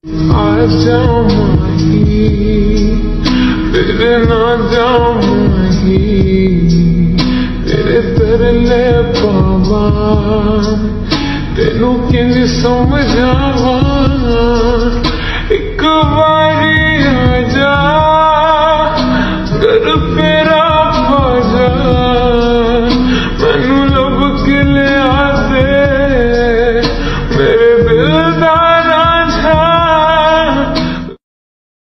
I ਜਾਵਾਂਗੀ ਤੇਰੇ ਨਾਲ ਜਾਵਾਂਗੀ ਤੇਰੇ ਤਰਲੇ ਪਾਵਾਂ ਤੈਨੂੰ ਕਿੰਝ ਸਮਝਾਵਾਂ